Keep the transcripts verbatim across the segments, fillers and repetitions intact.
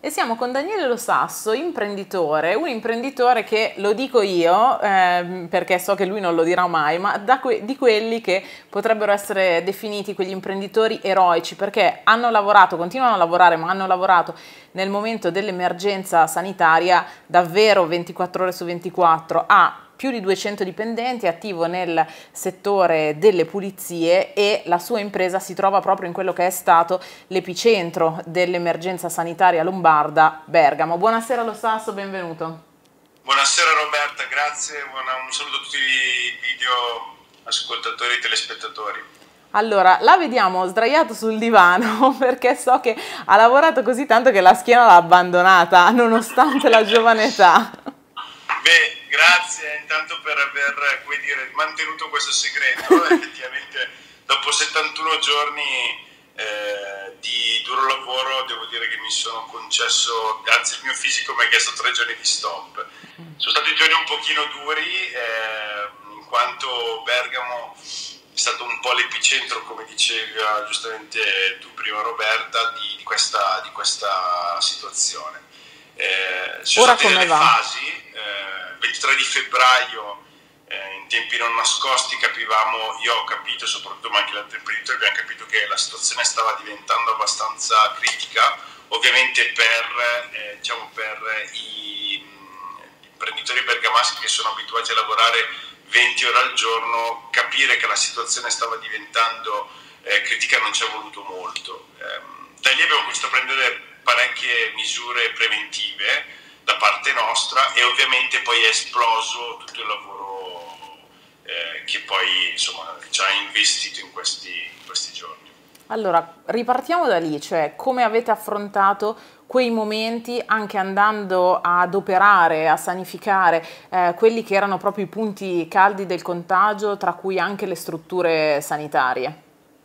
E siamo con Daniele Lo Sasso, imprenditore, un imprenditore che, lo dico io, eh, perché so che lui non lo dirà mai, ma da que- di quelli che potrebbero essere definiti quegli imprenditori eroici, perché hanno lavorato, continuano a lavorare, ma hanno lavorato nel momento dell'emergenza sanitaria davvero ventiquattro ore su ventiquattro, a più di duecento dipendenti, attivo nel settore delle pulizie, e la sua impresa si trova proprio in quello che è stato l'epicentro dell'emergenza sanitaria lombarda, Bergamo. Buonasera Lo Sasso, benvenuto. Buonasera Roberta, grazie, buona, un saluto a tutti i video ascoltatori e telespettatori. Allora, la vediamo sdraiato sul divano perché so che ha lavorato così tanto che la schiena l'ha abbandonata, nonostante la giovane età. Beh, grazie intanto per aver, come dire, mantenuto questo segreto. Effettivamente dopo settantuno giorni eh, di duro lavoro devo dire che mi sono concesso, anzi il mio fisico mi ha chiesto tre giorni di stop. Sono stati giorni un pochino duri eh, in quanto Bergamo è stato un po' l'epicentro, come diceva giustamente tu prima Roberta, di, di, questa, di questa situazione. Eh, ci sono Ora state come delle va? fasi, eh, ventitré di febbraio, eh, in tempi non nascosti capivamo, io ho capito, soprattutto ma anche gli altri imprenditori abbiamo capito che la situazione stava diventando abbastanza critica, ovviamente per, eh, diciamo per i, gli imprenditori bergamaschi che sono abituati a lavorare venti ore al giorno, capire che la situazione stava diventando eh, critica non ci è voluto molto. Eh, da lì abbiamo cominciato a prendere parecchie misure preventive da parte nostra e ovviamente poi è esploso tutto il lavoro eh, che poi insomma ci ha investito in questi, in questi giorni. Allora, ripartiamo da lì, cioè come avete affrontato quei momenti anche andando ad operare, a sanificare eh, quelli che erano proprio i punti caldi del contagio, tra cui anche le strutture sanitarie.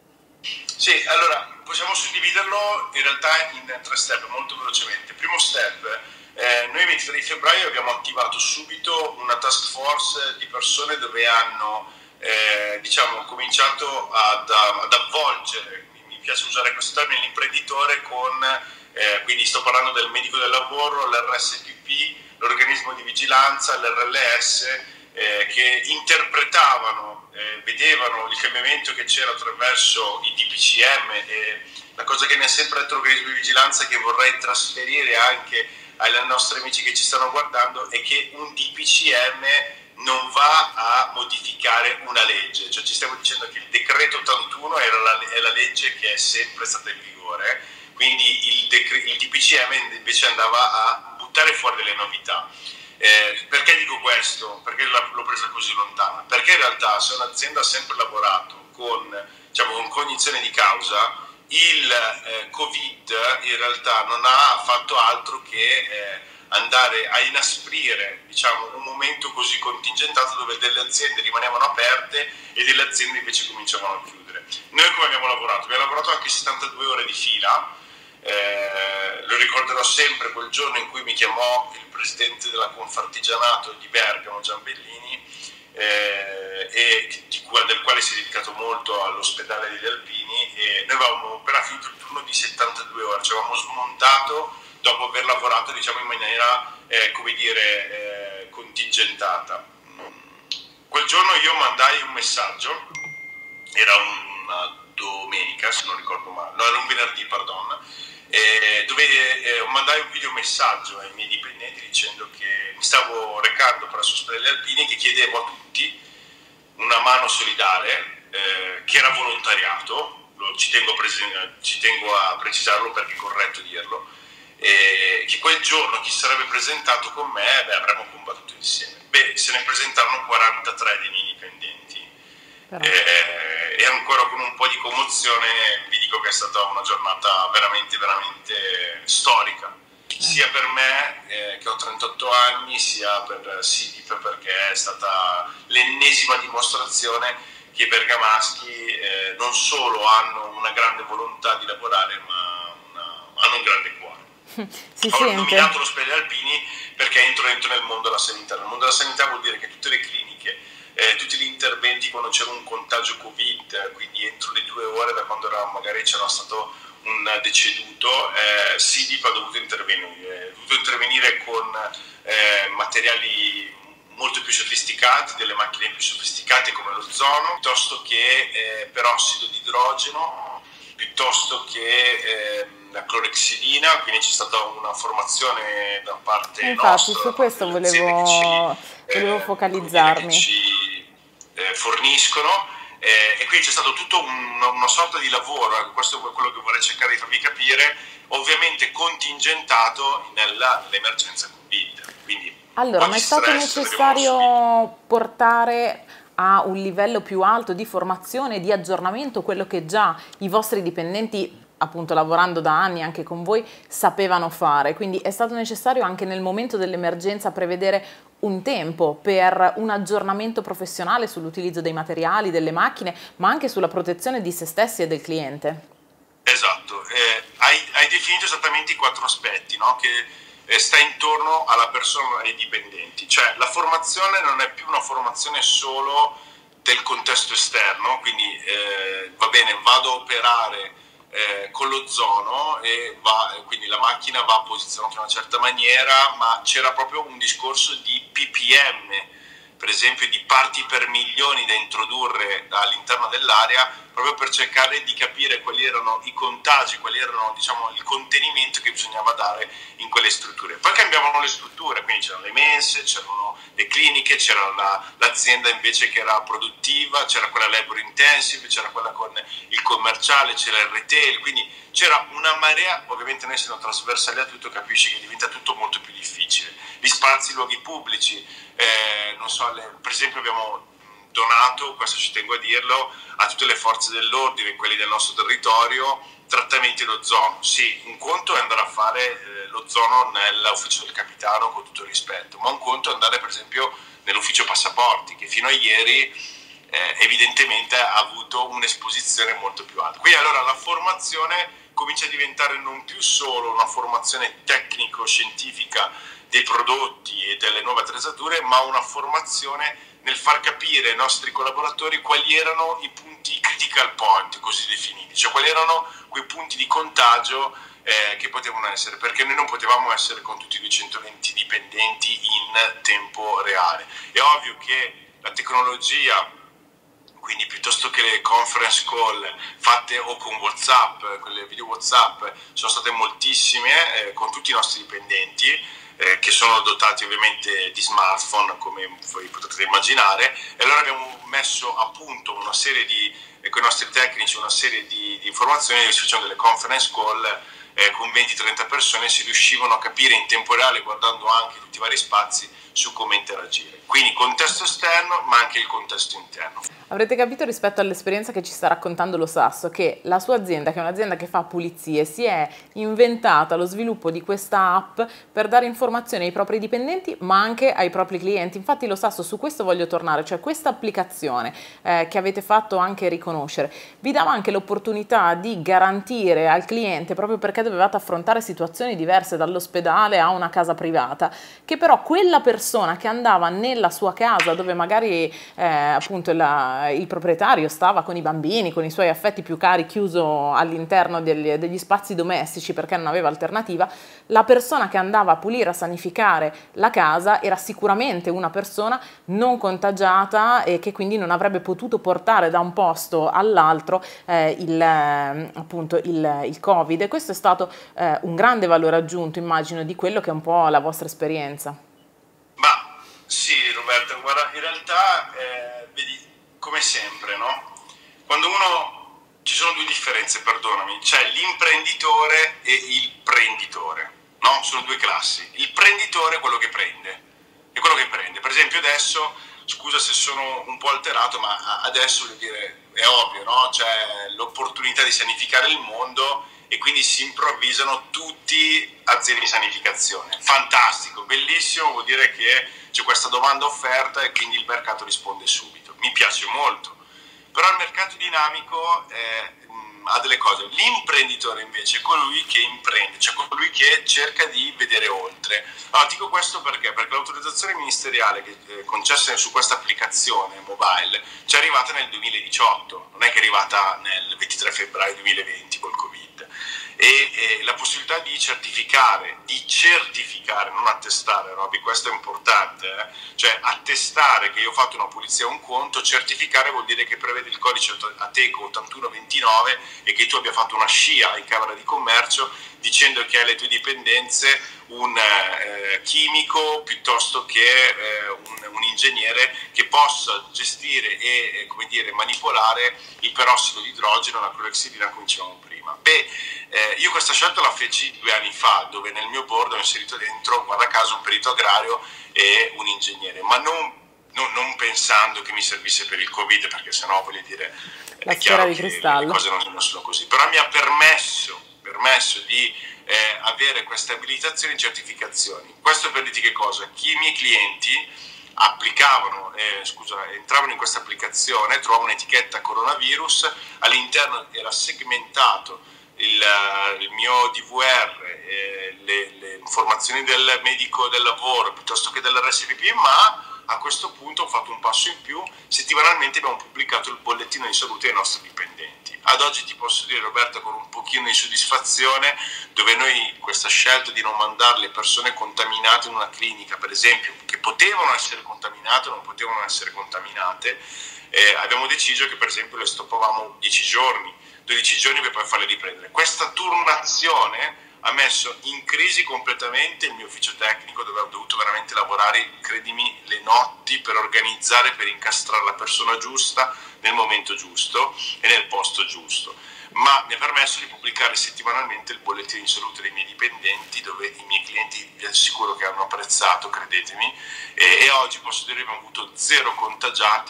Sì, allora possiamo suddividerlo in realtà in tre step molto velocemente. Primo step, eh, noi il ventitré di febbraio abbiamo attivato subito una task force di persone dove hanno eh, diciamo, cominciato ad, ad avvolgere, mi piace usare questo termine, l'imprenditore con, eh, quindi sto parlando del medico del lavoro, l'R S P P, l'organismo di vigilanza, l'R L S, eh, che interpretavano, eh, vedevano il cambiamento che c'era attraverso i D P C M, e la cosa che mi ha sempre detto l'organismo di vigilanza e che vorrei trasferire anche ai nostri amici che ci stanno guardando è che un D P C M non va a modificare una legge, cioè ci stiamo dicendo che il decreto ottantuno era la, è la legge che è sempre stata in vigore, quindi il, il D P C M invece andava a buttare fuori delle novità. Eh, perché dico questo? Perché l'ho presa così lontana? Perché in realtà se un'azienda ha sempre lavorato con, diciamo, con cognizione di causa, il eh, Covid in realtà non ha fatto altro che eh, andare a inasprire, diciamo, un momento così contingentato dove delle aziende rimanevano aperte e delle aziende invece cominciavano a chiudere. Noi come abbiamo lavorato? Abbiamo lavorato anche settantadue ore di fila. Eh, lo ricorderò sempre quel giorno in cui mi chiamò il presidente della Confartigianato di Bergamo, Giambellini, eh, e di, del quale si è dedicato molto all'ospedale degli Alpini, e noi avevamo appena finito il turno di settantadue ore, ci avevamo smontato dopo aver lavorato, diciamo, in maniera eh, come dire, eh, contingentata. Quel giorno io mandai un messaggio, era una domenica se non ricordo male, no, era un venerdì, pardon, eh, dove eh, mandai un videomessaggio ai miei dipendenti dicendo che mi stavo recando presso l'ospedale degli Alpini e che chiedevo a tutti una mano solidale, eh, che era volontariato, lo, ci, tengo a ci tengo a precisarlo perché è corretto dirlo, eh, che quel giorno chi sarebbe presentato con me, beh, avremmo combattuto insieme. Beh, se ne presentarono quarantatré dei miei dipendenti. Eh, e ancora con un po' di commozione vi dico che è stata una giornata veramente veramente storica, sia per me eh, che ho trentotto anni, sia per S I D I P, perché è stata l'ennesima dimostrazione che i bergamaschi eh, non solo hanno una grande volontà di lavorare, ma una, hanno un grande cuore. Si ho sente. nominato l'ospedale Alpini perché entro dentro nel mondo della sanità. Nel mondo della sanità vuol dire che tutte le cliniche, eh, tutti gli interventi quando c'era un contagio Covid, quindi entro le due ore da quando eravamo, magari c'era stato un deceduto, eh, SIDIP ha dovuto intervenire, ha dovuto intervenire con eh, materiali molto più sofisticati, delle macchine più sofisticate come l'ozono, piuttosto che eh, perossido di idrogeno, piuttosto che eh, la clorexidina, quindi c'è stata una formazione da parte Infatti, nostra, su questo volevo, ci, eh, volevo focalizzarmi. che ci eh, forniscono, eh, e quindi c'è stato tutto un, una sorta di lavoro, questo è quello che vorrei cercare di farvi capire, ovviamente contingentato nella, nell'emergenza Covid. Quindi, allora, ma è stato necessario portare a un livello più alto di formazione, di aggiornamento, quello che già i vostri dipendenti, appunto lavorando da anni anche con voi, sapevano fare? Quindi è stato necessario anche nel momento dell'emergenza prevedere un tempo per un aggiornamento professionale sull'utilizzo dei materiali, delle macchine, ma anche sulla protezione di se stessi e del cliente? Esatto, eh, hai, hai definito esattamente i quattro aspetti, no? Che sta intorno alla persona, ai dipendenti, cioè la formazione non è più una formazione solo del contesto esterno, quindi eh, va bene, vado a operare eh, con l'ozono e va, quindi la macchina va posizionata in una certa maniera, ma c'era proprio un discorso di P P M, per esempio di parti per milioni da introdurre all'interno dell'area, proprio per cercare di capire quali erano i contagi, quali erano, diciamo, il contenimento che bisognava dare in quelle strutture. Poi cambiavano le strutture, quindi c'erano le mense, c'erano le cliniche, c'era la, l'azienda invece che era produttiva, c'era quella labor intensive, c'era quella con il commerciale, c'era il retail, quindi c'era una marea. Ovviamente noi essendo trasversali a tutto capisci che diventa tutto molto più difficile. Gli spazi, i luoghi pubblici, eh, non so, le, per esempio abbiamo donato, questo ci tengo a dirlo, a tutte le forze dell'ordine, quelli del nostro territorio, trattamenti d'ozono. Sì, un conto è andare a fare eh, l'ozono nell'ufficio del capitano, con tutto il rispetto, ma un conto è andare per esempio nell'ufficio passaporti, che fino a ieri eh, evidentemente ha avuto un'esposizione molto più alta. Quindi allora la formazione comincia a diventare non più solo una formazione tecnico-scientifica dei prodotti e delle nuove attrezzature, ma una formazione nel far capire ai nostri collaboratori quali erano i punti critical point, così definiti, cioè quali erano quei punti di contagio eh, che potevano essere, perché noi non potevamo essere con tutti i duecentoventi dipendenti in tempo reale. È ovvio che la tecnologia, quindi piuttosto che le conference call fatte o con WhatsApp, quelle video WhatsApp, sono state moltissime eh, con tutti i nostri dipendenti, Eh, che sono dotati ovviamente di smartphone, come voi potete immaginare, e allora abbiamo messo a punto una serie di, eh, con i nostri tecnici, una serie di, di informazioni, si facevano delle conference call eh, con venti trenta persone, si riuscivano a capire in tempo reale, guardando anche tutti i vari spazi, su come interagire. Quindi contesto esterno, ma anche il contesto interno. Avrete capito rispetto all'esperienza che ci sta raccontando lo Sasso che la sua azienda, che è un'azienda che fa pulizie, si è inventata lo sviluppo di questa app per dare informazioni ai propri dipendenti ma anche ai propri clienti. Infatti lo Sasso, su questo voglio tornare, cioè questa applicazione eh, che avete fatto anche riconoscere vi dava anche l'opportunità di garantire al cliente, proprio perché dovevate affrontare situazioni diverse dall'ospedale a una casa privata, che però quella persona che andava nella sua casa dove magari eh, appunto la il proprietario stava con i bambini, con i suoi affetti più cari, chiuso all'interno degli, degli spazi domestici perché non aveva alternativa, la persona che andava a pulire, a sanificare la casa era sicuramente una persona non contagiata e che quindi non avrebbe potuto portare da un posto all'altro eh, il, eh, appunto il, il Covid, e questo è stato eh, un grande valore aggiunto, immagino, di quello che è un po' la vostra esperienza. Ma sì, Roberta, guarda, in realtà eh, vedi, come sempre, no? Quando uno, ci sono due differenze, perdonami, c'è l'imprenditore e il prenditore, no? Sono due classi. Il prenditore è quello che prende, è quello che prende. Per esempio adesso, scusa se sono un po' alterato, ma adesso voglio dire, è ovvio, no? C'è l'opportunità di sanificare il mondo e quindi si improvvisano tutti aziende di sanificazione. Fantastico, bellissimo, vuol dire che c'è questa domanda offerta e quindi il mercato risponde subito. Mi piace molto, però il mercato dinamico eh, mh, ha delle cose. L'imprenditore invece è colui che imprende, cioè colui che cerca di vedere oltre. Allora, dico questo perché? Perché l'autorizzazione ministeriale che è eh, concessa su questa applicazione mobile ci è arrivata nel duemiladiciotto, non è che è arrivata nel ventitré febbraio duemilaventi col Covid. e, e la possibilità di certificare, di certificare, non attestare, Roby, questo è importante, eh? Cioè attestare che io ho fatto una pulizia a un conto, certificare vuol dire che prevede il codice Ateco ottantuno ventinove e che tu abbia fatto una scia in Camera di Commercio dicendo che hai alle tue dipendenze un eh, chimico piuttosto che eh, un, un ingegnere che possa gestire e eh, come dire, manipolare il perossido di idrogeno, la clorexidina, come dicevamo prima. Beh, eh, io questa scelta la feci due anni fa, dove nel mio board ho inserito dentro, guarda caso, un perito agrario e un ingegnere, ma non Non, non pensando che mi servisse per il Covid, perché sennò voglio dire la è chiaro di che cristallo. le cose non sono così, però mi ha permesso, permesso di eh, avere queste abilitazioni e certificazioni. Questo per dirti che cosa? Chi i miei clienti applicavano, eh, scusa, entravano in questa applicazione, trovavano un'etichetta coronavirus, all'interno era segmentato il, il mio D V R, eh, le, le informazioni del medico del lavoro piuttosto che dell'R S V P, ma a questo punto ho fatto un passo in più, settimanalmente abbiamo pubblicato il bollettino di salute ai nostri dipendenti. Ad oggi ti posso dire, Roberta, con un pochino di soddisfazione, dove noi questa scelta di non mandare le persone contaminate in una clinica, per esempio, che potevano essere contaminate o non potevano essere contaminate, eh, abbiamo deciso che per esempio le stoppavamo dieci giorni, dodici giorni per poi farle riprendere. Questa turnazione ha messo in crisi completamente il mio ufficio tecnico, dove ho dovuto veramente lavorare, credimi, le notti per organizzare, per incastrare la persona giusta nel momento giusto e nel posto giusto. Ma mi ha permesso di pubblicare settimanalmente il bollettino di salute dei miei dipendenti, dove i miei clienti vi assicuro che hanno apprezzato, credetemi, e, e oggi posso dire che abbiamo avuto zero contagiati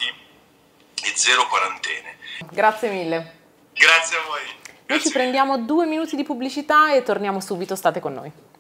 e zero quarantene. Grazie mille. Grazie a voi. Noi ci prendiamo due minuti di pubblicità e torniamo subito, state con noi.